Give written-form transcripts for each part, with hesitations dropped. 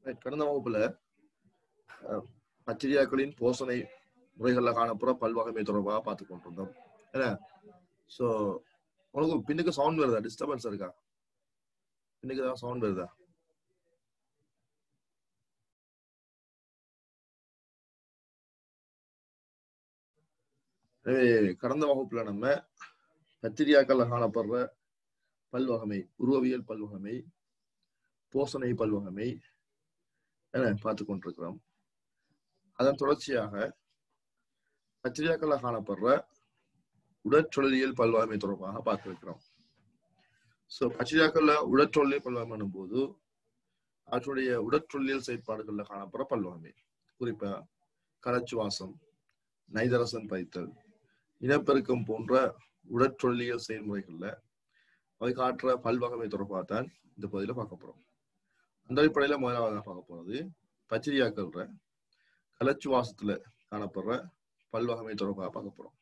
கடந்த வகுப்புல பாக்டீரியாக்களின் போசனை முறைகள்ல காணப்படுற பல்வகைமை தொடர்பாக பார்த்து கொண்டிருந்தோம். என்ன சோ உனக்கு பின்னுக்கு சவுண்ட் வருதா? டிஸ்டர்பன்ஸ் இருக்கா? பின்னுக்கு தான் சவுண்ட் வருதா? கடந்த வகுப்புல நம்ம பாக்டீரியாக்கள்ல காணப்படுற பல்வகைமை, உருவவியல் பல்வகைமை, போசனை பல்வகைமை என பார்த்து கொண்டிருக்கிறோம். அதன் தொடர்ச்சியாக பாக்டீரியாக்கள்ல காணப்படுற உடற்சொல்லியல் பல்வகைமை தொடர்பாக பார்த்திருக்கிறோம். சோ பாக்டீரியாக்கள்ல உடற்சொல்லியல் பல்வகைமை போது அவற்றுடைய உடற்சொல்லியல் செயற்பாடுகள்ல காணப்படுற பல்வகைமை, குறிப்பா கலச்சுவாசம், நைதரசன் பைத்தல், இனப்பெருக்கம் போன்ற உடற்சொல்லியல் செயல்முறைகள்ல அவை காட்டுற பல்வகைமை தொடர்பாக தான் இந்த பகுதியில பார்க்க போறோம். அந்த அடிப்படையில முதலாவதாக பார்க்க போறது பாக்டீரியாக்கள்ற கலச்சுவாசத்துல காணப்படுற பல்வகைமை தொடர்பாக பார்க்க போறோம்.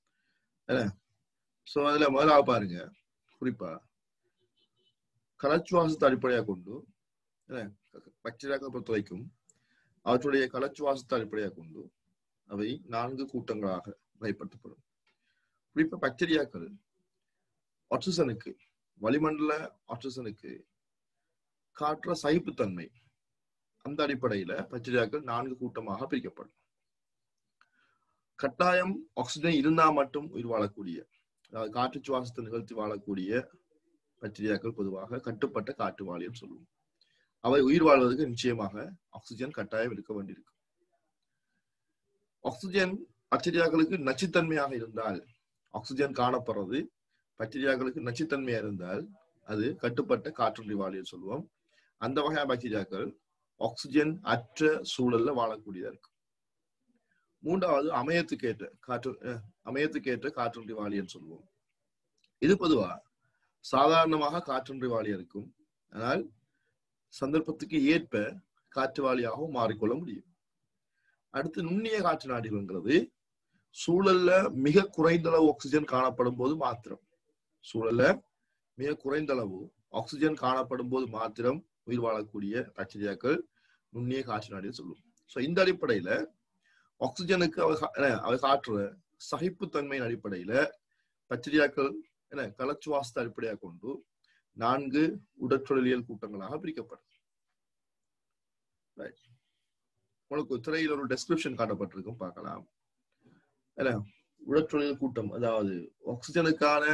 சோ அதுல முதலாவது பாருங்க, குறிப்பா கலச்சுவாசத்தை அடிப்படையாக கொண்டு பாக்டீரியாக்களை பொறுத்த வரைக்கும் அவற்றுடைய கலச்சுவாசத்தை அடிப்படையாக கொண்டு அவை 4 கூட்டங்களாக வகைப்படுத்தப்படும். குறிப்பா பாக்டீரியாக்கள் ஆக்சிஜனுக்கு, வளிமண்டல ஆக்சிஜனுக்கு காற்ற சகிப்புத்தன்மை, அந்த அடிப்படையில பாக்டீரியாக்கள் 4 கூட்டமாக பிரிக்கப்படும். கட்டாயம் ஆக்சிஜன் இருந்தா மட்டும் உயிர் வாழக்கூடிய, அதாவது காற்று சுவாசத்தை நிகழ்த்தி வாழக்கூடிய பாக்டீரியாக்கள் பொதுவாக கட்டுப்பட்ட காற்று வாழியம் சொல்லுவோம். அவை உயிர் வாழ்வதற்கு நிச்சயமாக ஆக்சிஜன் கட்டாயம் இருக்க வேண்டியிருக்கும். ஆக்சிஜன் பாக்டீரியாக்களுக்கு நச்சுத்தன்மையாக இருந்தால், ஆக்சிஜன் காணப்படுறது பாக்டீரியாக்களுக்கு நச்சுத்தன்மையா இருந்தால் அது கட்டுப்பட்ட காற்றுண்டி வாழியம் சொல்லுவோம். அந்த வகையான பாக்டீரியாக்கள் ஆக்சிஜன் அற்ற சூழல்ல வாழக்கூடியதா இருக்கும். மூன்றாவது அமையத்துக்கேற்ற காற்றுண்டி வாழியம் சொல்லுவோம். இது பொதுவா சாதாரணமாக காற்றுண்டி வாழியம் இருக்கும், ஆனால் சந்தர்ப்பத்துக்கு ஏற்ப காற்று வாழியாகவும் மாறிக்கொள்ள முடியும். அடுத்து நுண்ணிய காற்று நாடிகள்ங்கிறது சூழல்ல மிக குறைந்த அளவு ஆக்சிஜன் காணப்படும் போது மாத்திரம், சூழல்ல மிக குறைந்த அளவு ஆக்சிஜன் காணப்படும் போது மாத்திரம் உயிர் வாழக்கூடிய பாக்டீரியாக்கள் நுண்ணிய காற்று நாடிகள் சொல்லுவோம். சோ இந்த அடிப்படையில ஆக்சிஜனுக்கு அவை காட்டுற சகிப்புத்தன்மையின் அடிப்படையில பாக்டீரியாக்கள் கலச்சுவாசத்தை அடிப்படையாக கொண்டு 4 உடற்சொல்லியல் கூட்டங்களாக பிரிக்கப்படும். உங்களுக்கு திரையில் ஒரு டெஸ்கிரிப்ஷன் காட்டப்பட்டிருக்கும், பார்க்கலாம். உடற்சொல்லியல் கூட்டம், அதாவது ஆக்சிஜனுக்காக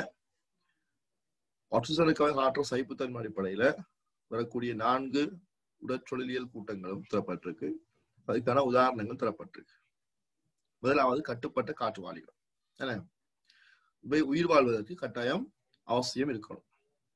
காற்ற சகிப்புத்தன்மை அடிப்படையில வரக்கூடிய 4 உடற்சொல்லியல் கூட்டங்களும் தரப்பட்டிருக்கு. அதுக்கான உதாரணங்கள் தரப்பட்டிருக்கு. முதலாவது கட்டுப்பட்ட காற்று வாழிகள். இவை உயிர் வாழ்வதற்கு கட்டாயம் அவசியம் இருக்கணும்.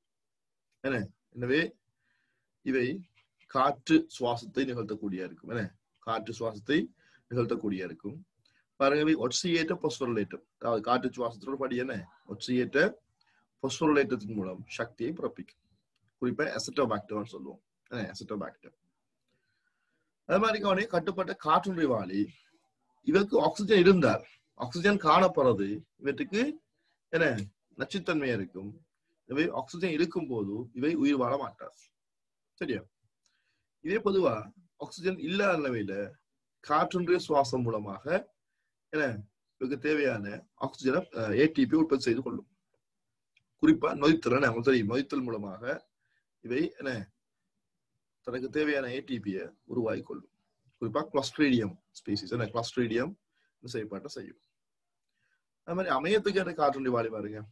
எனவே இவை காற்று சுவாசத்தை நிகழ்த்தக்கூடிய இருக்கும். காற்று சுவாசத்தை நிகழ்த்தக்கூடிய இருக்கும். பாருங்க, ஒட்சியேற்ற பொஸ்போரலேட்டம், அதாவது காற்று சுவாசத்தோட படி ஒட்சியேற்ற பொஸ்போரலேட்டத்தின் மூலம் சக்தியை பிறப்பிக்கும். குறிப்பா அசிட்டோபாக்டர் சொல்லுவோம். அசிட்டோபாக்டர். அது மாதிரி கட்டுப்பட்ட காற்றுண்டி வாழி, இவருக்கு ஆக்சிஜன் இருந்தால், ஆக்சிஜன் காணப்படுறது இவற்றுக்கு நச்சுத்தன்மையா இருக்கும். இவை ஆக்சிஜன் இருக்கும் போது இவை உயிர் வாழ மாட்டார். சரியா? இதே பொதுவா ஆக்சிஜன் இல்லாத நிலையில காற்றுண்டைய சுவாசம் மூலமாக இவருக்கு தேவையான ஆக்சிஜனை ஏடிபி உற்பத்தி செய்து கொள்ளும். குறிப்பா நொய்த்தல், நமக்கு தெரியும், நொய்த்தல் மூலமாக இவை தனக்கு தேவையான ஏடிபியை உருவாக்கி கொள்ளும். குறிப்பா கிளாஸ்ட்ரீடியம் ஸ்பீசிஸ் கிளாஸ்ட்ரீடியம் செயற்பாட்டை செய்யும். அது மாதிரி அமையத்துக்கு காற்றுண்டி வாழி பாருங்க,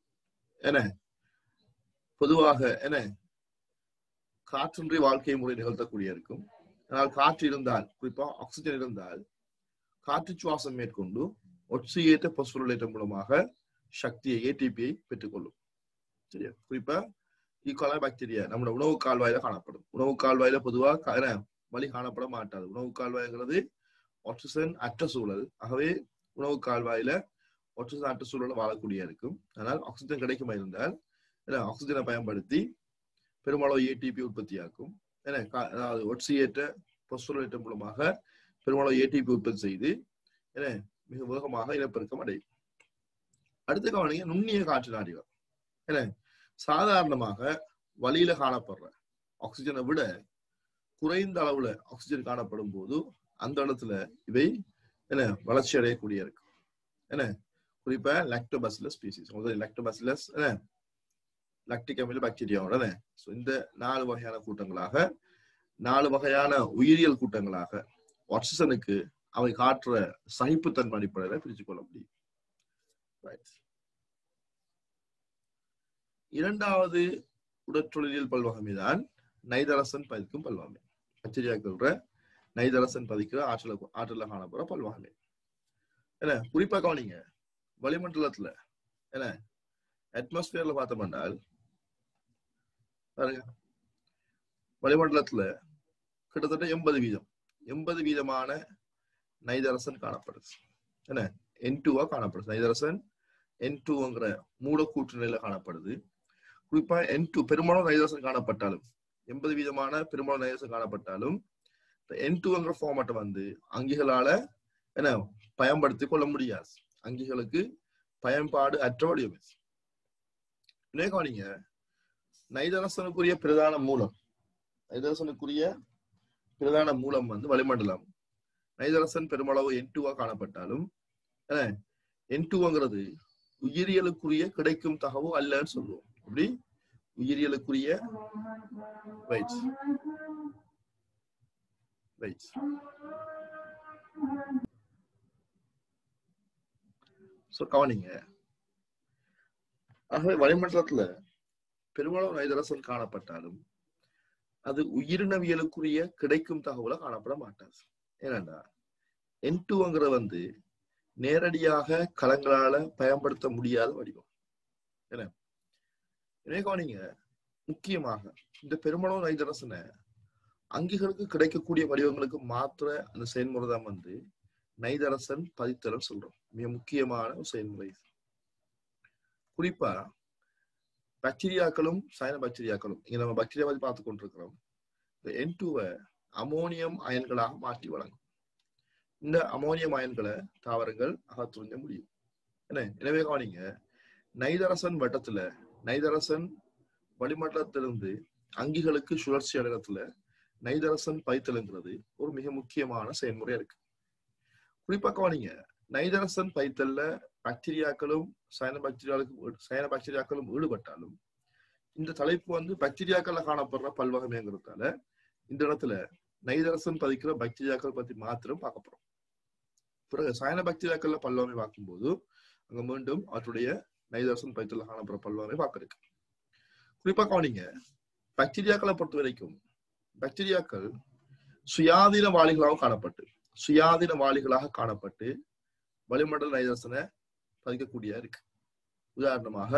பொதுவாக காற்றுன்றி வாழ்க்கை முறை நிகழ்த்தக்கூடிய இருக்கும். ஆனால் காற்று இருந்தால், குறிப்பா ஆக்சிஜன் இருந்தால், காற்று சுவாசம் மேற்கொண்டு ஒட்சியேற்ற பொஸ்போரலேட்டம் மூலமாக சக்தியை, ஏடிபியை பெற்றுக்கொள்ளும். சரியா? குறிப்பா ஈகோலா பாக்டீரியா நம்மளோட உணவு கால்வாயில காணப்படும். உணவு கால்வாயில பொதுவா வலி காணப்பட மாட்டாது. உணவு கால்வாய்ங்கிறது ஆக்சிஜன் அற்ற சூழல். ஆகவே உணவு கால்வாயில ஆக்சிஜன் அற்ற சூழல வாழக்கூடிய இருக்கும். ஆனால் ஆக்சிஜன் கிடைக்குமா இருந்தால் ஆக்சிஜனை பயன்படுத்தி பெருமளவு ஏடிபி உற்பத்தியாக்கும். அதாவது ஒட்சியேற்ற பொஸ்போரலேட்டம் மூலமாக பெருமளவு ஏடிபி உற்பத்தி செய்து மிக வேகமாக இனப்பெருக்கம் அடையும். அடுத்த கவனிங்க, நுண்ணிய காற்று நாடிகள். சாதாரணமாக வலியில காணப்படுற ஆக்சிஜனை விட குறைந்த அளவுல ஆக்சிஜன் காணப்படும் போது அந்த இடத்துல இவை என்ன வளர்ச்சி அடையக்கூடிய இருக்கு. என்ன குறிப்பா லாக்டோபாசிலஸ் ஸ்பீசிஸ், லாக்டோபாசிலஸ் லாக்டிக் அமில பாக்டீரியாவோட இந்த 4 வகையான கூட்டங்களாக 4 வகையான உயிரியல் கூட்டங்களாக ஆக்சிஜனுக்கு அவை காட்டுற சகிப்புத்தன்மை அடிப்படையில் பிரிச்சு கொள்ள முடியும். இரண்டாவது உடற்தொழிலியல் பல்வகமை தான் நைதரசன் பதிக்கும் பல்வகமை. பாக்டீரியாக்கள் நைதரசன் பதிக்கிற ஆற்றல காணப்படுற பல்வகமை. என்ன குறிப்பா கவனிங்க, வளிமண்டலத்துல என்ன அட்மாஸ்பியர்ல பார்த்தோம்னால் பாருங்க, வளிமண்டலத்துல கிட்டத்தட்ட 80 வீதமான நைதரசன் காணப்படுது. என்ன N2 காணப்படுது. நைதரசன் N2ங்கிற மூலக்கூற்று நிலையில காணப்படுது. குறிப்பா N2 பெரும்பாலும் நைதரசன் காணப்பட்டாலும் 80 வீதமான பெரும்பாலும் நைதரசன் காணப்பட்டாலும் N2ங்கிற ஃபார்மேட்டை அங்கிகளால என்ன பயன்படுத்திக் கொள்ள முடியாது. அங்கிகளுக்கு பயன்பாடு அற்ற வடிவம். கவனிங்க, நைதரசனுக்குரிய பிரதான மூலம் வளிமண்டலம். நைதரசன் பெருமளவு N2 காணப்பட்டாலும் N2ங்கிறது உயிரியலுக்குரிய கிடைக்கும் தகவல் அல்லன்னு சொல்லுவோம். அப்படி உயிரியலுக்குரிய கவனிங்க, ஆகவே வளிமண்டலத்துல பெருமளவு நைதரசன் காணப்பட்டாலும் அது உயிரினவியலுக்குரிய கிடைக்கும் தகவலை காணப்பட மாட்டாது. ஏனென்றா N2ங்கிறது நேரடியாக களங்களால பயன்படுத்த முடியாத வடிவம். என்ன கவனிங்க, முக்கியமாக இந்த பெருமளவு நைதரசனை அங்கிகளுக்கு கிடைக்கக்கூடிய வடிவங்களுக்கு மாத்திர அந்த செயல்முறை தான் நைதரசன் பதித்தல் சொல்றோம். மிக முக்கியமான ஒரு செயல்முறை. குறிப்பா பாக்டீரியாக்களும் சைன பாக்டீரியாக்களும் இங்க நம்ம பாக்டீரியா பத்தி பார்த்து கொண்டிருக்கிறோம். இந்த N2 அமோனியம் அயன்களாக மாற்றி வழங்கும். இந்த அமோனியம் அயன்களை தாவரங்கள் அகற்றுஞ்ச முடியும். எனவே கவனிங்க, நைதரசன் வட்டத்துல நைதரசன் வளிமண்டலத்திலிருந்து அங்கிகளுக்கு சுழற்சி அடையத்துல நைதரசன் பைத்தல்ங்கிறது ஒரு மிக முக்கியமான செயல்முறை இருக்கு. குறிப்பா கவனிங்க, நைதரசன் பைத்தல்ல பாக்டீரியாக்களும் சைன பாக்டீரியாக்களும் ஈடுபட்டாலும் இந்த தலைப்பு பாக்டீரியாக்கள்ல காணப்படுற பல்வகமைங்கிறதால இந்த இடத்துல நைதரசன் பதிக்கிற பாக்டீரியாக்கள் பத்தி மாத்திரம் பார்க்க போறோம். பிறகு சைன பாக்டீரியாக்கள்ல பல்வகமை பார்க்கும்போது அங்க மீண்டும் அவற்றுடைய நைதரசன் பைத்தல்ல காணப்படுற பல்வகமை பார்க்க இருக்கு. குறிப்பா கவனிங்க, பாக்டீரியாக்களை பொறுத்த வரைக்கும் பாக்டீரியாக்கள் சுயாதீன வாளிகளாக காணப்பட்டு வளிமண்டல நைதரசனை பதிக்கக்கூடிய இருக்கு. உதாரணமாக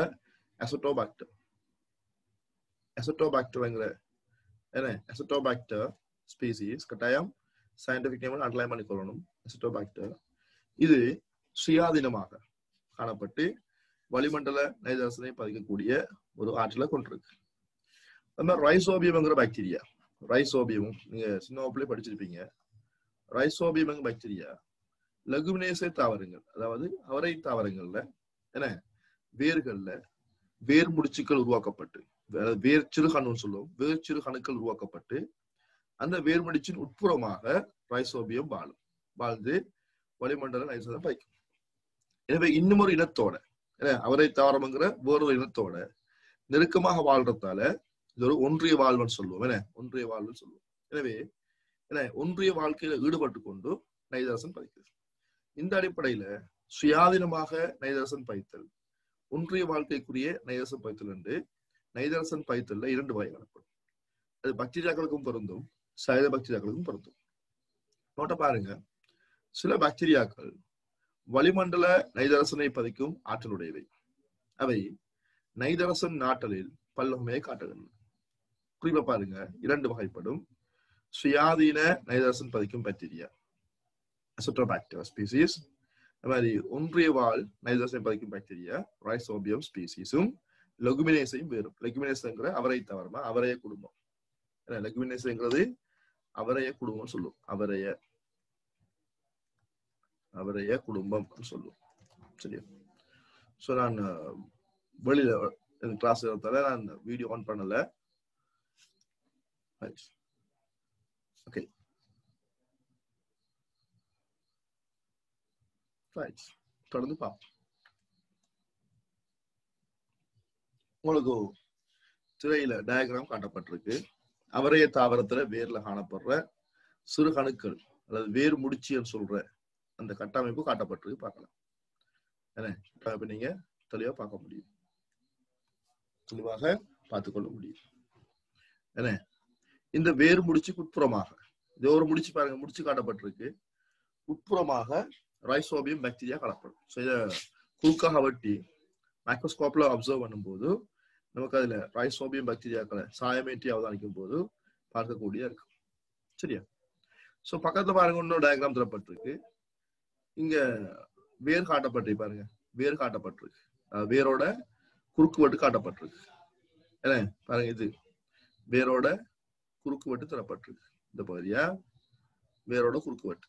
அசட்டோபாக்டர் ஸ்பீசிஸ், கட்டாயம் சயின்டிபிக் நேம் அண்டர்லைன் பண்ணிக்கொள்ளணும். அசட்டோபாக்டர் இது சுயாதீனமாக காணப்பட்டு வளிமண்டல நைதரசனை பதிக்கக்கூடிய ஒரு ஆற்றலை கொண்டிருக்கு. ரைசோபியம்ங்கிற பாக்டீரியா, ரைசோபியமும் நீங்க சின்ன வகுப்புல படிச்சிருப்பீங்க. ரைசோபியம் பாக்டீரியா லெகுமினேசை தாவரங்கள், அதாவது அவரை தாவரங்கள்ல வேர்கள்ல வேர் முடிச்சுக்கள் உருவாக்கப்பட்டு, வேர்ச்சிறுகணுன்னு சொல்லுவோம், வேர்ச்சிறுகணுக்கள் உருவாக்கப்பட்டு அந்த வேர் முடிச்சின் உட்புறமாக ரைசோபியம் வாழ்ந்து வளிமண்டல நைதரசனை பதிக்கும். எனவே இன்னும் ஒரு இனத்தோட அவரை தாவரம்ங்கிற வேறொரு இனத்தோட நெருக்கமாக வாழ்றதால இது ஒரு ஒன்றிய வாழ்வுன்னு சொல்லுவோம். ஒன்றிய வாழ்வுன்னு சொல்லுவோம். எனவே ஒன்றிய வாழ்க்கையில ஈடுபட்டு கொண்டு நைதரசன் பதிக்கிறது. இந்த அடிப்படையில சுயாதீனமாக நைதரசன் பைத்தல், ஒன்றிய வாழ்க்கைக்குரிய நைதரசன் பைத்தல் என்று நைதரசன் பைத்தல்ல 2 வகை காணப்படும். அது பாக்டீரியாக்களுக்கும் பொருந்தும், சைன பாக்டீரியாக்களுக்கும் பொருந்தும். நோட்ட பாருங்க, சில பாக்டீரியாக்கள் வளிமண்டல நைதரசனை பதிக்கும் ஆற்றலுடையவை. அவை நைதரசன் நாட்டலில் பல்வகமையை காட்டுகின்றன. குறிப்பா பாருங்க, 2 வகைப்படும். சுயாதீன நைதரசன் பதிக்கும் பாக்டீரியா அசட்டோபாக்டர் ஸ்பீசிஸ், மாதிரி ஒன்றிய வாழ் நைதரசனை பதிக்கும் பாக்டீரியா ரைசோபியம் ஸ்பீசிஸும் லெகுமினேசையும் வேறும். லெகுமினேசங்கிற அவரை தவறமா அவரைய குடும்பம். லெகுமினேசங்கிறது அவரைய குடும்பம் சொல்லுவோம். அவரைய குடும்பம் சொல்லுவோம். சரியா? ஸோ நான் வெளியில கிளாஸ் நான் வீடியோ ஆன் பண்ணல. ஓகே ரைட், தொடர்ந்து பார்ப்போம். உங்களுக்கு திரையில டயக்ராம் காட்டப்பட்டிருக்கு. அவரைய தாவரத்துல வேர்ல காணப்படுற சிறு கணுக்கள் அல்லது வேர் முடிச்சின்னு சொல்ற அந்த கட்டமைப்பு காட்டப்பட்டிருக்கு. பார்க்கலாம். என்ன நீங்க தெளிவா பார்க்க முடியும், தெளிவாக பார்த்துக்கொள்ள முடியும். என்ன இந்த வேர் முடிச்சுக்கு உட்புறமாக இது ஒரு முடிச்சு பாருங்க, முடிச்சு காட்டப்பட்டிருக்கு. உட்புறமாக ரைசோபியம் பாக்டீரியா காணப்படும். இதை குறுக்காக வெட்டி மைக்ரோஸ்கோப்ல அப்சர்வ் பண்ணும்போது நமக்கு அதுல ரைசோபியம் பாக்டீரியாக்களை சாயமேற்றி அவதானிக்கும் போது பார்க்கக்கூடிய இருக்கு. சரியா? சோ பக்கத்துல பாருங்க, இன்னொரு டயக்ராம் தரப்பட்டிருக்கு. இங்க வேர் காட்டப்பட்டிருக்கு பாருங்க, வேர் காட்டப்பட்டிருக்கு. வேரோட குறுக்குவெட்டு காட்டப்பட்டிருக்கு. என்ன பாருங்க, இது வேரோட குறுக்குவெட்டு தரப்பட்டிருக்கு. இந்த பகுதியா வேரோட குறுக்குவெட்டு.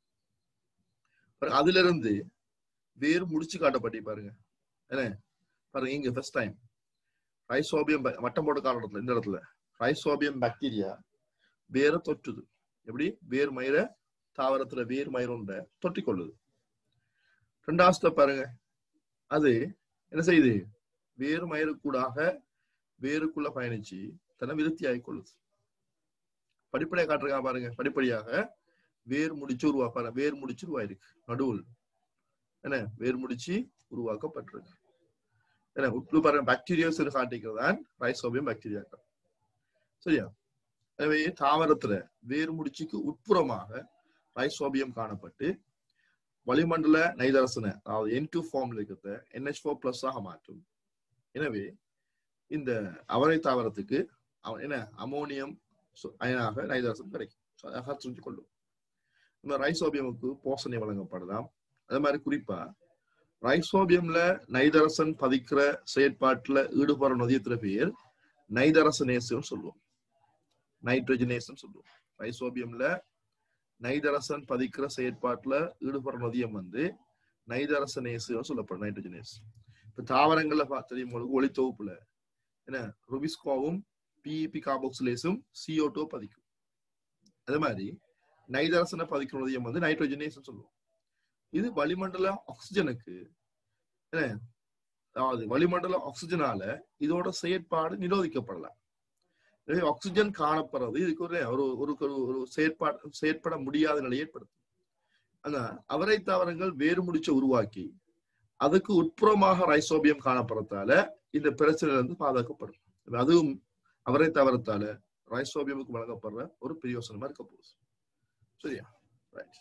அதுல இருந்து வேர் முடிச்சு காட்டப்பட்டி பாருங்க. என்ன பாருங்க, இங்க ஃபர்ஸ்ட் டைம் ரைசோபியம் வட்டம் போட்டு காரணத்துல இந்த இடத்துல ரைசோபியம் பாக்டீரியா வேரை தொற்றுது. எப்படி? வேர் மயிர தாவரத்துல வேர் மயிரோண்ட தொற்றி கொள்ளுது. ரெண்டாவது ஸ்டெப் பாருங்க, அது என்ன செய்யுது? வேறு மயிருக்கூடாக வேருக்குள்ள பயணிச்சு தன்னை விருத்தி ஆகி கொள்ளுது. படிப்படியாக காட்டுறா பாருங்க, படிப்படியாக வேர் முடிச்சு உருவாப்பாரு. வேர் முடிச்சு உருவாயிருக்கு நடுவில். என்ன வேர் முடிச்சு உருவாக்கப்பட்டிருக்கு. என்ன உட்லு பாருங்க, பாக்டீரியாஸ் காட்டிக்கிறதான் ரைசோபியம் பாக்டீரியாக்கள். சரியா? எனவே தாவரத்துல வேர் முடிச்சுக்கு உட்புறமாக ரைசோபியம் காணப்பட்டு வளிமண்டல நைதரசனை, அதாவது N2 ஃபார்ம்ல இருக்கிறத NH4+ ஆக மாற்றும். எனவே இந்த அவரை தாவரத்துக்கு என்ன அமோனியம் அயனாக நைதரசன் கிடைக்கும், புரிஞ்சு கொள்ளும். இந்த ரைசோபியமுக்கு போசனை வழங்கப்படலாம். அதே மாதிரி குறிப்பா ரைசோபியம்ல நைதரசன் பதிக்கிற செயற்பாட்டுல ஈடுபடுற நொதியத்துல பேர் நைதரசனேசம் சொல்லுவோம், நைட்ரஜனேசம் சொல்லுவோம். ரைசோபியம்ல நைதரசன் பதிக்கிற செயற்பாட்டுல ஈடுபடுற நொதியம் நைதரசனேசம் சொல்லப்படும், நைட்ரஜனேஸ். இப்ப தாவரங்கள்ல தெரியும் உங்களுக்கு ஒளித்தொகுப்புல என்ன ருபிஸ்கோவும் PEP கார்பாக்சிலேஸும் CO2 பதிக்கும். அதே மாதிரி நைதரசனை பதிக்கிற நொதியம் நைட்ரஜனேசம் சொல்லுவோம். இது வளிமண்டல ஆக்சிஜனுக்கு என்ன, அதாவது வளிமண்டல ஆக்சிஜனால இதோட செயற்பாடு நிரோதிக்கப்படலாம். ஆக்சிஜன் காணப்படுறது இதுக்கு ஒரு செயற்பட முடியாத நிலையை ஏற்படுத்தும். ஆனா அவரை தாவரங்கள் வேறு முடிச்ச உருவாக்கி அதுக்கு உட்புறமாக ரைசோபியம் காணப்படுறதால இந்த பிரச்சனையில இருந்து பாதுகாக்கப்படும். அதுவும் அவரை தாவரத்தால ரைசோபியமுக்கு வழங்கப்படுற ஒரு பிரயோசனமா இருக்க போகுது. சரியா? ரைட்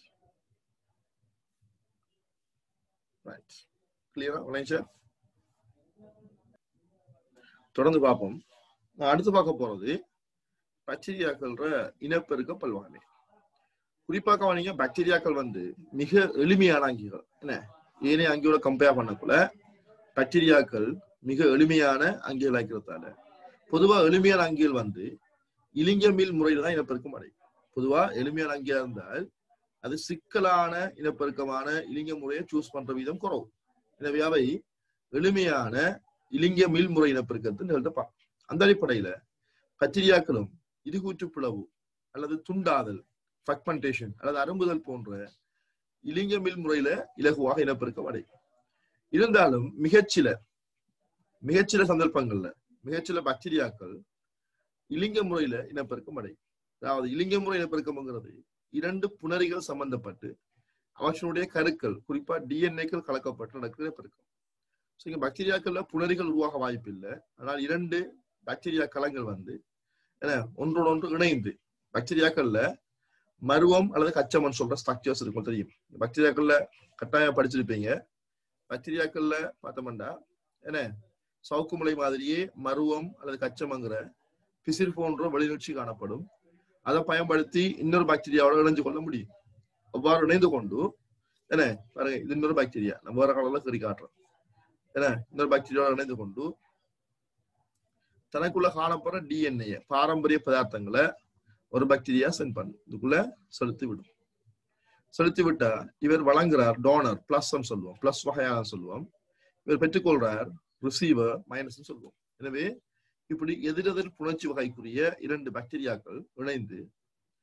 ரைட், கிளியரா? தொடர்ந்து பார்ப்போம். நான் அடுத்து பார்க்க போறது பாக்டீரியாக்கள் இனப்பெருக்க பல்வகை. குறிப்பாக கவனிங்க, பாக்டீரியாக்கள் மிக எளிமையான அங்கிகள். என்ன ஏனைய அங்கியோட கம்பேர் பண்ணக்குள்ள பாக்டீரியாக்கள் மிக எளிமையான அங்கிகள் ஆக்கிறதால பொதுவா எளிமையான அங்கிகள் இலிங்கமில் முறையில தான் இனப்பெருக்கம் அடையும். பொதுவா எளிமையான அங்கியா இருந்தால் அது சிக்கலான இனப்பெருக்கமான இலிங்க முறையை சூஸ் பண்ற வீதம் குறவு. எனவே அவை எளிமையான இலிங்க மீள்முறை இனப்பெருக்கத்தை நிகழ்த்தப்பா. அந்த அடிப்படையில பாக்டீரியாக்களும் இருகூற்று பிளவு அல்லது துண்டாதல் ஃப்ராக்மெண்டேஷன் அல்லது அரும்புதல் போன்ற இலிங்க மீள்முறையில இலகுவாக இனப்பெருக்கம் அடையும். இருந்தாலும் மிகச்சில சந்தர்ப்பங்கள்ல மிகச்சில பாக்டீரியாக்கள் இலிங்க முறையில இனப்பெருக்கம் அடையும். அதாவது இலிங்க முறை இனப்பெருக்கம்ங்கிறது இரண்டு புணரிகள் சம்பந்தப்பட்டு அவற்றுடைய கருக்கள் குறிப்பா DNA-க்கள் கலக்கப்பட்டு நடக்கிற இனப்பெருக்கம். இங்க பாக்டீரியாக்கள்ல புணரிகள் உருவாக வாய்ப்பு இல்லை. ஆனால் இரண்டு பாக்டீரியா கலங்கள் ஒன்றோட ஒன்று இணைந்து பாக்டீரியாக்கள்ல மருவம் அல்லது கச்சமன் சொல்ற ஸ்ட்ரக்சர்ஸ் இருக்கும், தெரியும். பாக்டீரியாக்கள்ல கட்டாயம் படிச்சிருப்பீங்க. பாக்டீரியாக்கள்ல பார்த்தோம்னா சவுக்குமுலை மாதிரியே மருவம் அல்லது கச்சமங்கிற பிசிர் போன்ற வெளிநீட்சி காணப்படும். அதை பயன்படுத்தி இன்னொரு பாக்டீரியாவோட இணைஞ்சு கொள்ள முடியும். அவ்வாறு இணைந்து கொண்டு பாருங்க, இது இன்னொரு பாக்டீரியா, நம்ம வேற காலத்துல கறி காட்டுறோம். இன்னொரு பாக்டீரியாவோட இணைந்து கொண்டு தனக்குள்ள காணப்படுற DNA பாரம்பரிய பதார்த்தங்களை ஒரு பாக்டீரியா சென்ட் பண்ணும், இதுக்குள்ள செலுத்தி விடும். செலுத்தி விட்டா இவர் வழங்குறார் டோனர், பிளஸ் சொல்லுவோம், பிளஸ் வகையான சொல்லுவோம். இவர் பெற்றுக்கொள்றார் ரிசீவர், மைனஸ் சொல்லுவோம். எனவே இப்படி எதிரெதிர் புணர்ச்சி வகைக்குரிய இரண்டு பாக்டீரியாக்கள் இணைந்து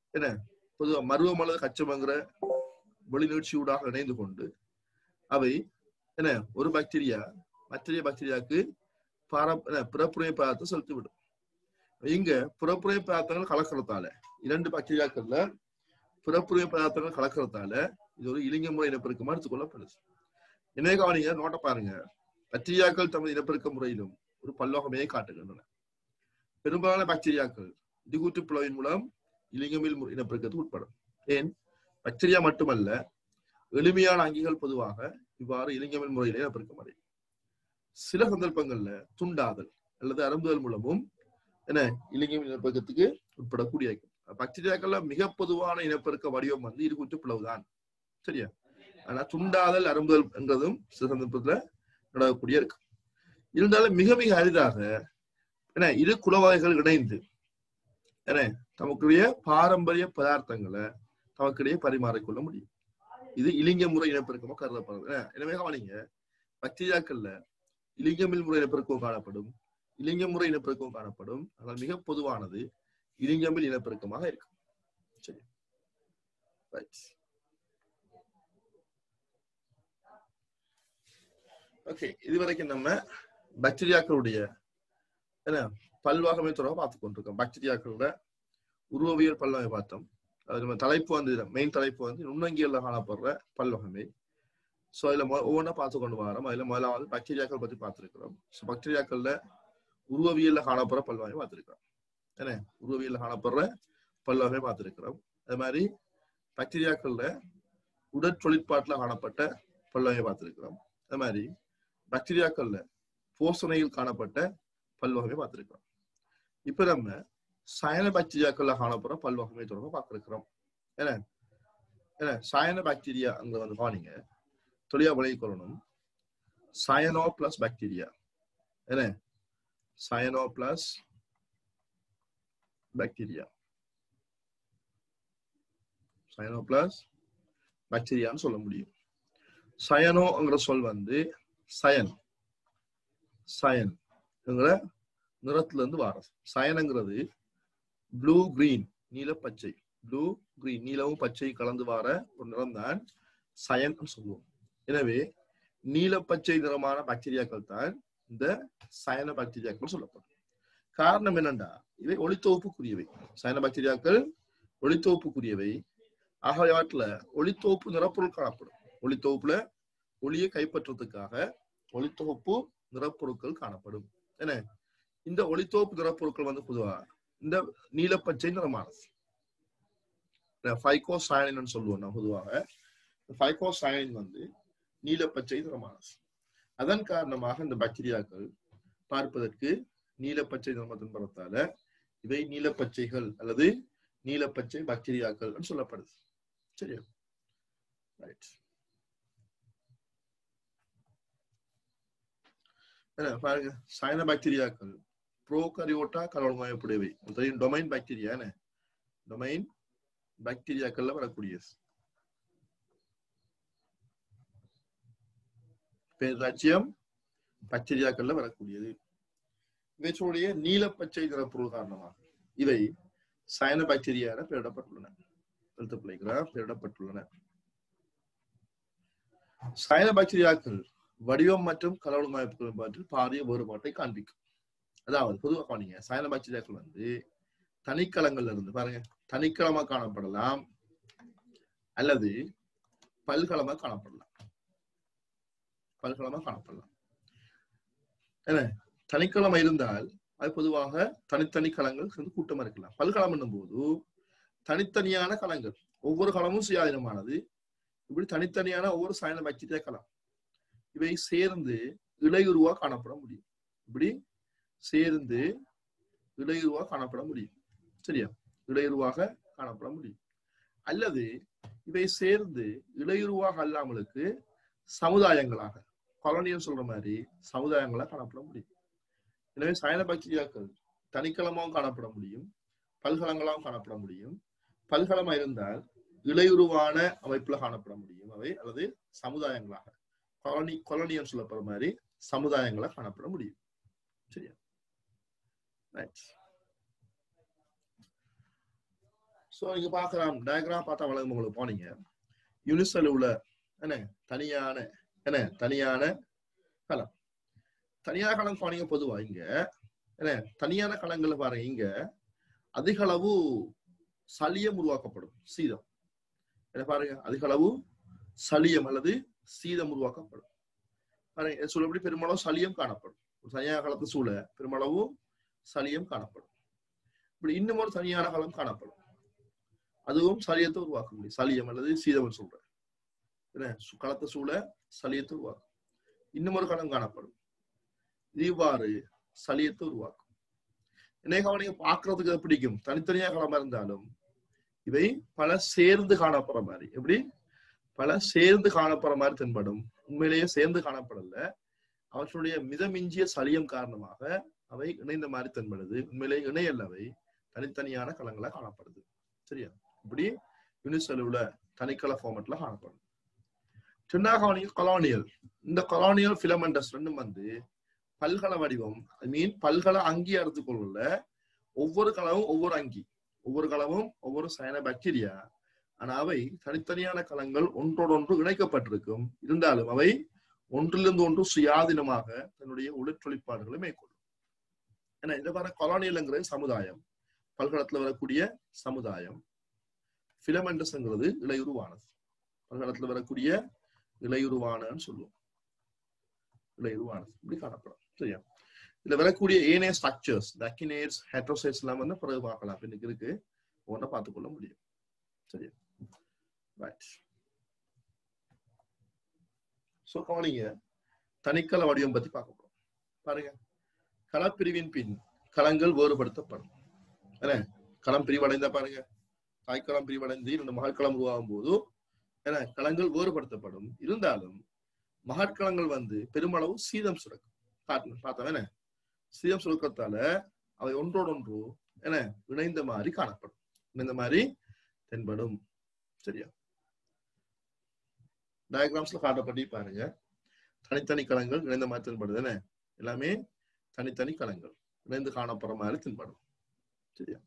என்ன பொதுவா மருவம் அல்லது கச்சமங்கிற வெளிநீட்சியூடாக இணைந்து கொண்டு அவை என்ன ஒரு பாக்டீரியா மற்ற பாக்டீரியாவுக்கு பிறப்புரை பதார்த்தத்தை செலுத்திவிடும். இங்க பிறப்புரை பதார்த்தங்கள் கலக்கிறதால இரண்டு பாக்டீரியாக்கள்ல பிறப்புரை பதார்த்தங்கள் கலக்கிறதால இது ஒரு இலிங்க முறை இனப்பெருக்கமா எடுத்துக்கொள்ளப்படுது. எனவே கவனிங்க, நோட்ட பாருங்க, பாக்டீரியாக்கள் தமது இனப்பெருக்க முறையிலும் ஒரு பல்லோகமையை காட்டுகின்றன. பெரும்பாலான பாக்டீரியாக்கள் இடுகூற்று பிளவின் மூலம் இலிங்கமில் இனப்பெருக்கத்துக்கு உட்படும். ஏன் பாக்டீரியா மட்டுமல்ல, எளிமையான அங்கிகள் பொதுவாக இவ்வாறு இலிங்கமில் முறையிலே இனப்பெருக்கம் அடையும். சில சந்தர்ப்பங்கள்ல துண்டாதல் அல்லது அரும்புதல் மூலமும் என்ன இலிங்கமில் இனப்பெருக்கத்துக்கு உட்படக்கூடிய பாக்டீரியாக்கள்ல மிக பொதுவான இனப்பெருக்க வடிவம் வந்து இடுகூற்று பிளவுதான். சரியா? ஆனா துண்டாதல் அரும்புதல் என்றதும் சில சந்தர்ப்பத்துல நடக்கக்கூடிய இருக்கு. இருந்தாலும் மிக மிக அரிதாக என்ன இரு குலவகைகள் இணைந்து என்ன தமக்குடைய பாரம்பரிய பதார்த்தங்களை தமக்கிடையே பரிமாறிக்கொள்ள முடியும். இது இலிங்க முறை இனப்பெருக்கமா கருதப்படுது. எனவே கவனிங்க, பாக்டீரியாக்கள்ல இலிங்கமில் முறை இனப்பெருக்கம் காணப்படும், இலிங்க முறை இனப்பெருக்கம் காணப்படும். ஆனால் மிக பொதுவானது இலிங்கமில் இனப்பெருக்கமாக இருக்கும். சரி, ஓகே. இதுவரைக்கும் நம்ம பாக்டீரியாக்களுடைய என்ன பல்வகமை தொடர்பாக பார்த்து கொண்டிருக்கோம். பாக்டீரியாக்களோட உருவவியல் பல்வகை பார்த்தோம். அது நம்ம தலைப்பு வந்து மெயின் தலைப்பு வந்து நுண்ணங்கியல்ல காணப்படுற பல்வகமை. ஸோ அதுல ஒவ்வொன்றா பார்த்து கொண்டு வரோம். அதுல முதலாவது பாக்டீரியாக்கள் பத்தி பார்த்துருக்கிறோம். ஸோ பாக்டீரியாக்கள்ல உருவவியல்ல காணப்படுற பல்வகை பார்த்துருக்கிறோம். என்ன உருவவியல்ல காணப்படுற பல்வகை பார்த்துருக்கிறோம். அது மாதிரி பாக்டீரியாக்கள்ல உடற்தொழிற்பாட்டுல காணப்பட்ட பல்வகை பார்த்துருக்கிறோம். அது மாதிரி பாக்டீரியாக்கள்ல போசணையில் காணப்பட்ட பல்வகை பார்த்திருக்கிறோம். இப்ப நம்ம சயன பாக்டீரியாக்கள்ல காணப்படுற பல்வகை தொடர்பு பார்த்திருக்கிறோம். என்ன சயன பாக்டீரியா அங்க வந்து பாருங்க, தொழிலா விளங்கிக் கொள்ளணும். சயனோ பிளஸ் பாக்டீரியா, என்ன cyano plus bacteria, cyano plus பாக்டீரியான்னு சொல்ல முடியும். சயனோங்கிற சொல் வந்து சயன் சயன் நிறத்துல இருந்து வர சயனங்கிறது ப்ளூ கிரீன் நீல பச்சை, ப்ளூ கிரீன் நீலவும் பச்சை கலந்து வர ஒரு நிறம் தான் சயன் சொல்லுவோம். எனவே நீல பச்சை நிறமான பாக்டீரியாக்கள் தான் இந்த சயன பாக்டீரியாக்கள் சொல்லப்படும். காரணம் என்னண்டா, இவை ஒளித்தொகுப்புக்குரியவை. சயன பாக்டீரியாக்கள் ஒளித்தொகுப்புக்குரியவை. ஆகியவற்றில ஒளித்தொகுப்பு நிறப்பொருள் காணப்படும். ஒளித்தொகுப்புல ஒளியை கைப்பற்றுவதற்காக ஒளித்தொகுப்பு நிறப்பொருட்கள் காணப்படும். என்ன இந்த ஒளித்தொகுப்பு நிறப்பொருட்கள் வந்து பொதுவா இந்த நீலப்பச்சை நிறமானது. ஃபைகோசயனின் சொல்லுவோம் நான் பொதுவாக. ஃபைகோசயனின் வந்து நீலப்பச்சை நிறமானது. அதன் காரணமாக இந்த பாக்டீரியாக்கள் பார்ப்பதற்கு நீலப்பச்சை நிறமத்தின் பரத்தால இவை நீலப்பச்சைகள் அல்லது நீலப்பச்சை பாக்டீரியாக்கள் சொல்லப்படுது. சரியா? ரைட். பாருங்க, சயன பாக்டீரியாக்கள் ப்ரோகரியோட்டா கலவரமாயக்கூடியவை. டொமைன் பாக்டீரியா என்ன டொமைன் பாக்டீரியாக்கள்ல வரக்கூடியது. பேராட்சியம் பாக்டீரியாக்கள்ல வரக்கூடியது. இவற்றுடைய நீலப்பச்சை நிறப்பொருள் காரணமாக இவை சயன பாக்டீரியா என பெயரிடப்பட்டுள்ளன. பெயரிடப்பட்டுள்ளன. சயன பாக்டீரியாக்கள் வடிவம் மற்றும் கலவரமாய்ப்புகள் பற்றி பாரிய வேறுபாட்டை காண்பிக்கும். அதாவது பொதுவாக பாருங்க, சயன பாக்டீரியாக்கள் வந்து தனிக்கலங்கள்ல இருந்து பாருங்க தனிக்கலமா காணப்படலாம் அல்லது பல்கலமா காணப்படலாம். பல்கலமா காணப்படலாம். என்ன தனிக்கலம் இருந்தால் அது பொதுவாக தனித்தனி கலங்கள் கூட்டமா இருக்கலாம். பல்கலம் என்னும் போது தனித்தனியான கலங்கள், ஒவ்வொரு கலமும் சுயாதீனமானது. இப்படி தனித்தனியான ஒவ்வொரு சயன பாக்டீரியா கலம் இவை சேர்ந்து இலையுருவா காணப்பட முடியும். இப்படி சேர்ந்து இலையுருவா காணப்பட முடியும். சரியா? இலையுருவாக காணப்பட முடியும். அல்லது இவை சேர்ந்து இலையுருவாக அல்லாமலுக்கு சமுதாயங்களாக, காலனியல் சொல்ற மாதிரி சமுதாயங்களாக காணப்பட முடியும். எனவே சயன பாக்டீரியாக்கள் தனிக்கலமாகவும் காணப்பட முடியும், பல்கலங்களாகவும் காணப்பட முடியும். பல்கலமா இருந்தால் இலையுருவான அமைப்புல காணப்பட முடியும் அவை, அல்லது சமுதாயங்களாக கொலனியல் சொல்லப்படுற மாதிரி சமுதாயங்களாக காணப்பட முடியும். சரியா? சோ நீங்க பார்க்கலாம் டயக்ராம் பார்த்தா வழங்கும் உங்களுக்கு போனீங்க யூனிசெல்லுல என்ன தனியான களம் தனியான களம் போனீங்க பொதுவா இங்க என்ன தனியான களங்கள்ல பாருங்க இங்க அதிக அளவு சளியம் உருவாக்கப்படும் சீதம் என்ன பாருங்க அதிக அளவு சளியம் அல்லது சீதம் உருவாக்கப்படும் பாருங்க சூழப்படி பெருமளவு சளியம் காணப்படும் தனியான களத்து சூழ பெருமளவு சளியம் காணப்படும் இப்படி இன்னும் ஒரு தனியான களம் காணப்படும் அதுவும் சளியத்தை உருவாக்க முடியும் சளியம் அல்லது சீதம் சொல்றேன் களத்தை சூழ சளியத்தை உருவாக்கும் இன்னும் ஒரு களம் காணப்படும் இவ்வாறு சளியத்தை உருவாக்கும் என்னைக்கு பார்க்கறதுக்கு பிடிக்கும் தனித்தனியா களமா இருந்தாலும் இவை பல சேர்ந்து காணப்படுற மாதிரி எப்படி பல சேர்ந்து காணப்படுற மாதிரி தென்படும் உண்மையிலேயே சேர்ந்து காணப்படல அவற்றுடைய மிதமிஞ்சிய சளியம் காரணமாக அவை இணைந்த மாதிரி தென்படுது உண்மையிலேயே இணையல்ல அவை தனித்தனியான களங்களா காணப்படுது சரியா இப்படி யூனிசெல்லுல தனிக்கல ஃபார்மட்ல காணப்படும் கொலோனியல் இந்த கொலோனியல் ஃபிலமெண்டஸ் ரெண்டும் வந்து பல்கல வடிவம் ஐ மீன் பல்கல அங்கி எடுத்துக்கொள்ள ஒவ்வொரு களவும் ஒவ்வொரு அங்கி ஒவ்வொரு களவும் ஒவ்வொரு சயன பாக்டீரியா ஆனா அவை தனித்தனியான களங்கள் ஒன்றோடொன்று இணைக்கப்பட்டிருக்கும் இருந்தாலும் அவை ஒன்றிலிருந்து ஒன்று சுயாதீனமாக தன்னுடைய உடற்தொழிற்பாடுகளை மேற்கொள்ளும் ஏன்னா இந்த மாதிரி கொலோனியல்ங்கிறது சமுதாயம் பல்கலத்துல வரக்கூடிய சமுதாயம் பிலமெண்டஸ்ங்கிறது இலையுருவானது பல்கலத்துல வரக்கூடிய இலையுருவானன்னு சொல்லுவோம் இலையுருவானது இப்படி காணப்படும் சரியா இதுல வரக்கூடிய ஏனைய ஸ்ட்ரக்சர்ஸ் அக்கினேட்ஸ் ஹெட்ரோசைட்ஸ் எல்லாம் வந்து பிறகு பார்க்கலாம் இன்னைக்கு இருக்கு ஒன்றை பார்த்துக்கொள்ள முடியும் சரியா ரைட் சோ கவனிங்க தனிக்கல வடிவம் பத்தி பார்க்க போறோம் பாருங்க களப்பிரிவின் பின் களங்கள் வேறுபடுத்தப்படும் களம் பிரிவடைந்தா பாருங்க தாய்க்களம் பிரிவடைந்து இந்த மகட்களம் உருவாகும் போது களங்கள் வேறுபடுத்தப்படும் இருந்தாலும் மகட்களங்கள் வந்து பெருமளவு சீதம் சுரக்கும் பார்த்தா சீதம் சுரக்கத்தால அவை ஒன்றோடொன்று இணைந்த மாதிரி காணப்படும் இணைந்த மாதிரி தென்படும் சரியா டயக்ராம்ஸ்ல காட்டப்பட்டு பாருங்க தனித்தனி களங்கள் இணைந்த மாதிரி தென்படுது எல்லாமே தனித்தனி களங்கள் இணைந்து காணப்படுற மாதிரி தென்படும் சரியா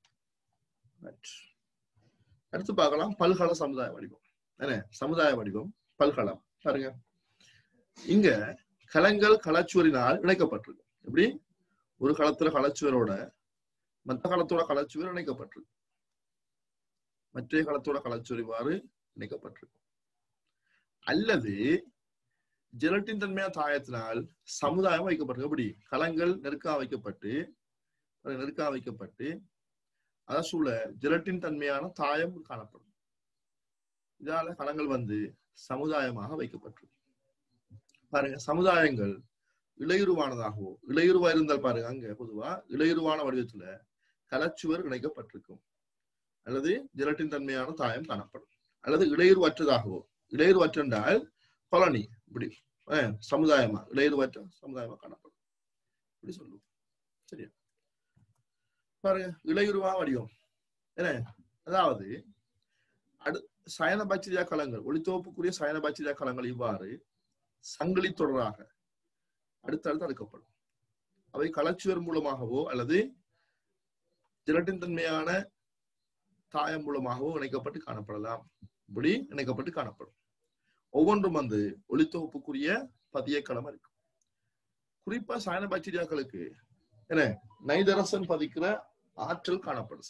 அடுத்து பார்க்கலாம் பல்கல சமுதாய வடிவம் சமுதாய வடிவம் பல்கலம் பாருங்க இங்க களங்கள் களச்சுவரினால் இணைக்கப்பட்டிருக்கு எப்படி ஒரு களத்துல களச்சுவரோட மற்ற களத்தோட களச்சுவர் இணைக்கப்பட்டிருக்கு மற்ற களத்தோட களச்சுவர் இவ்வாறு இணைக்கப்பட்டிருக்கு அல்லது ஜெலட்டின் தன்மையான தாயத்தினால் சமுதாயம் வைக்கப்பட்டிருக்கு எப்படி களங்கள் நெருக்கா வைக்கப்பட்டு அத சூழ ஜெலட்டின் தன்மையான தாயம் காணப்படும் இதால களங்கள் வந்து சமுதாயமாக வைக்கப்பட்டிருக்கு பாருங்க சமுதாயங்கள் இலையுருவானதாகவோ இலையுருவா இருந்தால் பாருங்க அங்க பொதுவா இலையுருவான வடிவத்துல களச்சுவர் இணைக்கப்பட்டிருக்கும் அல்லது ஜெலட்டின் தன்மையான தாயம் காணப்படும் அல்லது இலையுருவற்றதாகவோ இலையுருவற்றால் கொலனி இப்படி சமுதாயமா இலையுருவற்ற சமுதாயமா காணப்படும் இப்படி சொல்லுவோம் சரியா பாருங்க இலையுருவா வடிவம் அதாவது சயன பாக்டீரியா களங்கள் ஒளித்தோப்புக்குரிய சயன பாக்டீரியா களங்கள் இவ்வாறு சங்கிலி தொடராக அடுத்தடுத்து அடுக்கப்படும் அவை களச்சுவர் மூலமாகவோ அல்லது ஜெலட்டின் தன்மையான தாயம் மூலமாகவோ இணைக்கப்பட்டு காணப்படலாம் இப்படி இணைக்கப்பட்டு காணப்படும் ஒவ்வொன்றும் வந்து ஒளித்தொகுப்புக்குரிய பதிய களம் இருக்கு குறிப்பா சயன பாக்டீரியாக்களுக்கு நைதரசன் பதிக்கிற ஆற்றல் காணப்படுது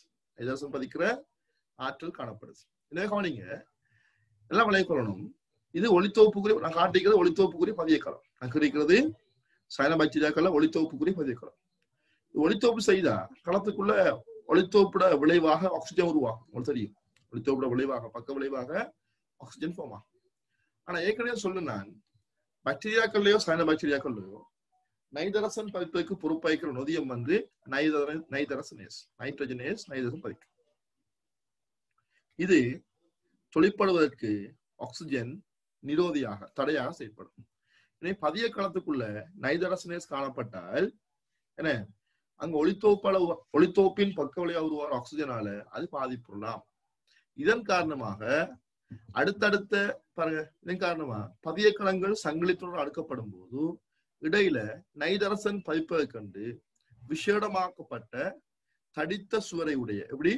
என்ன கவனிங்க எல்லாம் விளையக்கொள்ளணும் இது ஒளித்தொகுப்புக்குரிய நான் காட்டிக்கிறது ஒளித்தொகுப்புக்குரிய பதிய களம் நான் கிடைக்கிறது சயன பாக்டீரியாக்கள் ஒளித்தொகுப்புக்குரிய பதிய களம் ஒளித்தொகுப்பு செய்தா களத்துக்குள்ள ஒளித்தொகுப்புட விளைவாக ஆக்சிஜன் உருவாகும் உங்களுக்கு தெரியும் ஒளித்தொகுப்புட விளைவாக பக்க விளைவாக ஆக்சிஜன் ஃபார்ம் ஆகும் ஆனா ஏற்கனவே சொல்லு நான் பாக்டீரியாக்கள்லயோ சயன பாக்டீரியாக்கள்லயோ நைதரசன் பதிப்புக்கு பொறுப்பாய்க்கிற நொதியம் வந்து நைதரசனேஸ் நைதரசன் பதிக்கும் இது தொழிற்படுவதற்கு ஆக்சிஜன் நிரோதியாக தடையாக செயல்படும் பதிய களத்துக்குள்ள நைதரசனேஸ் காணப்பட்டால் அங்க ஒளித்தோப்பின் பக்க வழியாக உருவாகிற ஆக்சிஜனால அது பாதிப்புலாம் இதன் காரணமாக அடுத்தடுத்த பாருங்க இதன் காரணமா பதிய களங்கள் சங்கிலித்துடன் அடுக்கப்படும் போது இடையில நைதரசன் பதிப்பதை கண்டு விஷேடமாக்கப்பட்ட தடித்த சுவரை உடைய எப்படி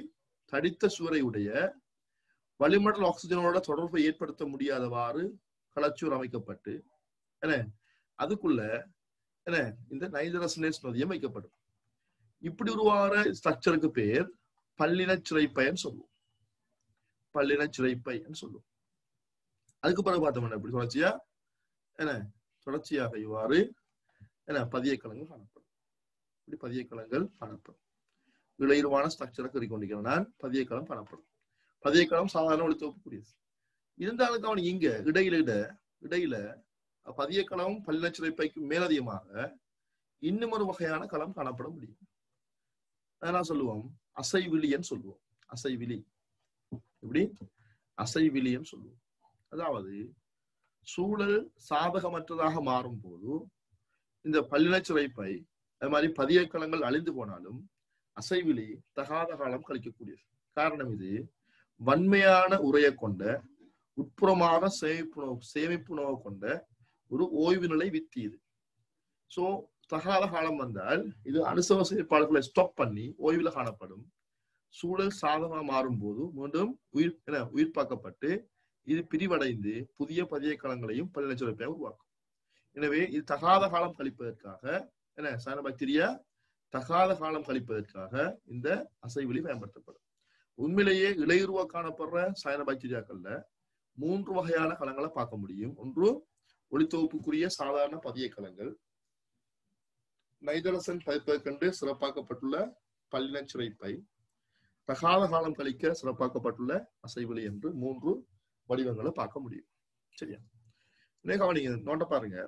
தடித்த சுவரை உடைய வளிமண்டல ஆக்சிஜனோட தொடர்பை ஏற்படுத்த முடியாதவாறு களச்சுவர் அமைக்கப்பட்டு என்ன அதுக்குள்ள என்ன இந்த நைட்ரசனேஸ் நொதியம் வைக்கப்படும். இப்படி உருவாகிற ஸ்ட்ரக்சருக்கு பேர் பல்லின சிறைப்பைன்னு சொல்லுவோம். பல்லின சிறைப்பைன்னு சொல்லுவோம். அதுக்கு பிறகு பார்த்தோம்னா இப்படி தொடர்ச்சியா என்ன தொடர்ச்சியாக இவ்வாறு என்ன பதியக்கலங்கள் காணப்படும். இப்படி பதியக்கலங்கள் காணப்படும். இளையுருவான ஸ்ட்ரக்சரை குறிக்கொண்டிருக்கிறேன் நான் பதியக்களம் காணப்படும். பதியக்களம் சாதாரண ஒளித்தொகுப்புக்குரியது. இருந்தாலும் அவன் இங்க இடையில பதியக்களம் பல்லின சிறைப்பைக்கு மேலதிகமாக இன்னும் ஒரு வகையான களம் காணப்பட முடியும். அதான் சொல்லுவோம் அசைவிலின்னு சொல்லுவோம். அசைவிலி இப்படி அசைவிலின்னு சொல்லுவோம். அதாவது சூழல் சாதகமற்றதாக மாறும் போது இந்த பல்லின சிறைப்பை அது மாதிரி பதியக்களங்கள் அழிந்து போனாலும் அசைவிலி தகாத காலம் கழிக்கக்கூடியது. காரணம் இது வன்மையான உரையை கொண்ட உட்புறமான சேமிப்புணவு கொண்ட ஒரு ஓய்வு நிலை வித்தி இது. சோ தகாத காலம் வந்தால் இது அனுசவ செயற்பாடுகளை ஸ்டாப் பண்ணி ஓய்வுல காணப்படும். சூழல் சாதகமாக மாறும் போது மீண்டும் உயிர்ப்பாக்கப்பட்டு இது பிரிவடைந்து புதிய பதியக்களங்களையும் பல்லின சிறைப்பையாக உருவாக்கும். எனவே இது தகாத காலம் கழிப்பதற்காக என்ன சயனபாக்டீரியா தகாத காலம் கழிப்பதற்காக இந்த அசைவிலி பயன்படுத்தப்படும். உண்மையிலேயே இலையுருவா காணப்படுற சயனபாக்டீரியாக்கள்ல 3 வகையான களங்களை பார்க்க முடியும். ஒன்று ஒளித்தொகுப்புக்குரிய சாதாரண பதியக்களங்கள், நைட்ரசன் பதிப்பதற்கென்று சிறப்பாக்கப்பட்டுள்ள பல்லின சிறைப்பை, தகாத காலம் கழிக்க சிறப்பாக்கப்பட்டுள்ள அசைவிலி என்று 3 வடிவங்களை பார்க்க முடியும். சரியா? கவனிங்க, நோட்ட பாருங்க.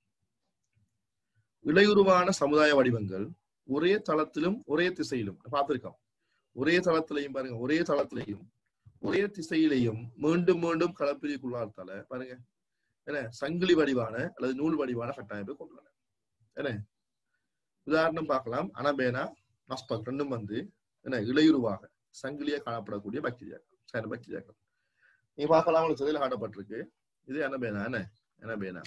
இலையுருவான சமுதாய வடிவங்கள் ஒரே தளத்திலும் ஒரே திசையிலும் பார்த்திருக்கோம். ஒரே தளத்திலையும் பாருங்க, ஒரே தளத்திலையும் ஒரே திசையிலையும் மீண்டும் மீண்டும் களப்பிரிவுக்குள்ளாத்தால பாருங்க என்ன சங்கிலி வடிவான அல்லது நூல் வடிவான கட்டமைப்பை கொண்டுள்ளன. என்ன உதாரணம் பார்க்கலாம். அனபேனா, மஸ்பக் ரெண்டும் என்ன இலையுருவாக சங்கிலியா காணப்படக்கூடிய பாக்டீரியாக்கள், சைன பாக்டீரியாக்கள். நீங்க பார்க்கலாம், உங்களுக்கு சிலையில காட்டப்பட்டிருக்கு. இது அனபேனா. என்ன அனபேனா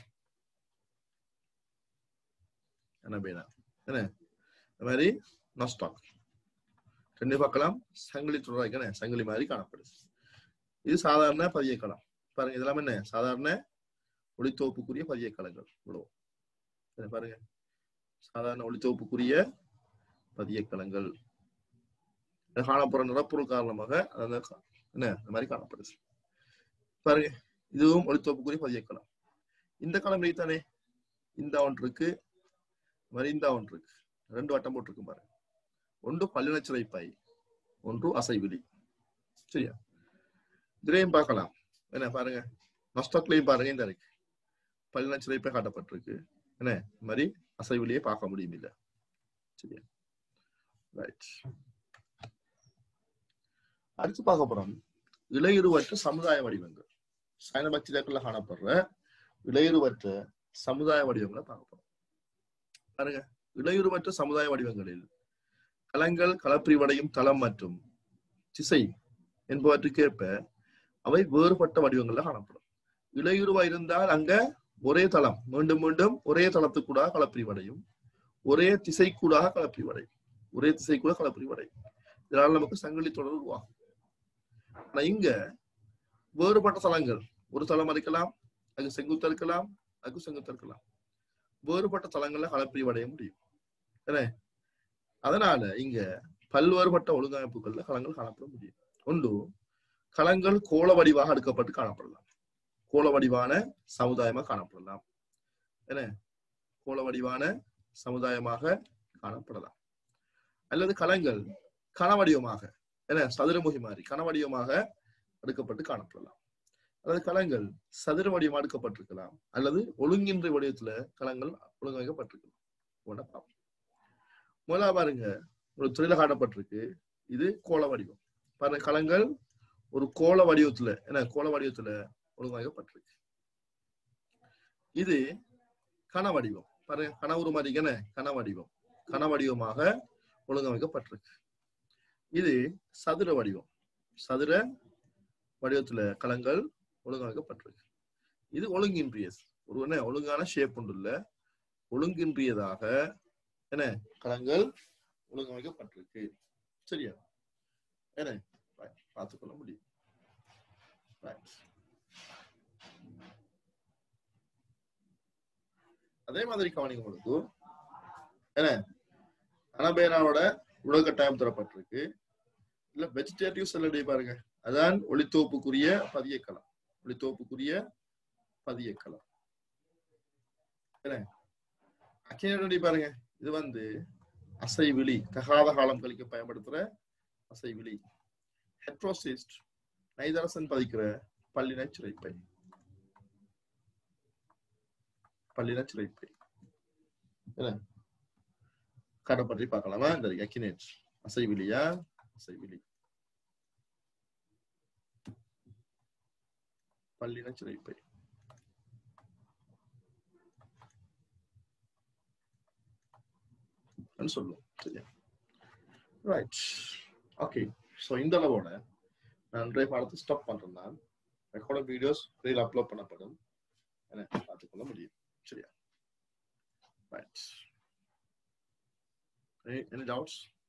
அனபேனா என்ன இந்த மாதிரி நஸ்டாக் ரெண்டு பார்க்கலாம். சங்கிலி தொடராக சங்கிலி மாதிரி காணப்படுது. இது சாதாரண பதியக்களம். பாருங்க, இதெல்லாம் என்ன சாதாரண ஒளித்தொகுப்புக்குரிய பதியக்களங்கள். இவ்வளவு பாருங்க, சாதாரண ஒளித்தொகுப்புக்குரிய பதியக்களங்கள் காணப்படுற நிறப்பொருள் காரணமாக என்ன இந்த மாதிரி காணப்படுது. பாருங்க, இதுவும் ஒளித்தொகுப்புக்குரிய பதியக்களம். இந்த களம் தானே, இந்த ஒன்று இருக்கு, இந்த ஒன்று இருக்கு, 2 வட்டம் போட்டிருக்கு பாருங்க. ஒன்று பல்லின சிறைப்பை, ஒன்று அசைவிலி. சரியா? இதுலையும் பார்க்கலாம். என்ன பாருங்க, நஸ்டாக்லையும் பாருங்க, இந்த இருக்கு பல்லின சிறைப்பை காட்டப்பட்டிருக்கு. என்ன இந்த மாதிரி அசைவிலியே பார்க்க முடியும் இல்ல. சரியா? ரைட். அடுத்து பார்க்க போறோம் இலையுருவற்ற சமுதாய வடிவங்கள். சயனபாக்டீரியாக்கள்ல காணப்படுற இலையுருவற்ற சமுதாய வடிவங்களை பார்க்க போறோம். பாருங்க, இலையுருவற்ற சமுதாய வடிவங்களில் களங்கள் களப்பிரிவடையும் தளம் மற்றும் திசை என்பவற்றுக்கேற்ப அவை வேறுபட்ட வடிவங்கள்ல காணப்படும். இலையுருவா இருந்தால் அங்க ஒரே தளம் மீண்டும் மீண்டும் ஒரே தளத்துக்கூடாக களப்பிரிவடையும், ஒரே திசைக்கூடாக களப்பிரிவடையும், ஒரே திசைக்கூட களப்பிரிவடையும். இதனால நமக்கு சங்கிலி தொடர் உருவாகும். ஆனா இங்க வேறுபட்ட தளங்கள், ஒரு தளம் இருக்கலாம், அது செங்குத்தா இருக்கலாம், அது செங்குத்தா இருக்கலாம். வேறுபட்ட தளங்கள்ல களப்பிரிவடைய முடியும். அதனால இங்க பல்வேறுபட்ட ஒழுங்கமைப்புகள்ல களங்கள் காணப்பட முடியும். ஒன்று, களங்கள் கோள வடிவாக அடுக்கப்பட்டு காணப்படலாம். கோள வடிவான சமுதாயமாக காணப்படலாம். என்ன கோள வடிவான சமுதாயமாக காணப்படலாம். அல்லது களங்கள் கனவடிவமாக என்ன சதுரமுகி மாதிரி கனவடிவமாக அடுக்கப்பட்டு காணப்படலாம். அல்லது களங்கள் சதுர வடிவம் அடுக்கப்பட்டிருக்கலாம், அல்லது ஒழுங்கின்றி வடிவத்துல களங்கள் ஒழுங்கமைக்கப்பட்டிருக்கலாம். முதல்ல பாருங்க, ஒரு துறையில காட்டப்பட்டிருக்கு. இது கோள வடிவம். பாருங்க, களங்கள் ஒரு கோள வடிவத்துல என்ன கோள வடிவத்துல ஒழுங்கமைக்கப்பட்டிருக்கு. இது கன வடிவம். பாருங்க, கனவுரு மாதிரி என்ன கனவடிவம், கனவடிவமாக ஒழுங்கமைக்கப்பட்டிருக்கு. இது சதுர வடிவம், சதுர வடிவத்துல களங்கள் ஒழுங்கமைக்கப்பட்டிருக்கு. இது ஒழுங்கின்றியது, ஒரு என்ன ஒழுங்கான ஷேப் ஒன்றுள்ள ஒழுங்கின்றியதாக என்ன களங்கள் ஒழுங்கமைக்கப்பட்டிருக்கு. சரியா? என்ன பார்த்துக்கொள்ள முடியும். அதே மாதிரி கவனிக்கும் பொழுது என்ன அனபேனாவோட உலகட்டாயம் தரப்பட்டிருக்கு. இல்ல வெஜிடேட்டிவ் செல்லடி பாருங்க, அதான் ஒளித்தோப்புக்குரிய பதியக்களம். ஒளித்தோப்புக்குரிய பதியக்களம் என்ன அக்கினடி பாருங்க, இது வந்து அசைவிழி, தகாத காலம் கழிக்க பயன்படுத்துற அசைவிழி. ஹெட்ரோசிஸ்ட் நைதரசன் பதிக்கிற பல்லின சிறைப்பை. பல்லின சிறைப்பை என்ன கடை பற்றி பார்க்கலாமா? இந்த அக்கினேட் அசைவிழியா? அசைவிழி பல்லின சிறைப்பை. சொல்லுவோம். சரியா? ரைட். ஓகே. ஸோ இந்த அளவோட நான் இன்றைய பாடத்தை ஸ்டாப் பண்றேன். நான் ரெக்கார்ட் வீடியோஸ் ரீல் அப்லோட் பண்ணப்படும் என பார்த்துக்கொள்ள முடியும். சரியா? ரைட். Any doubts?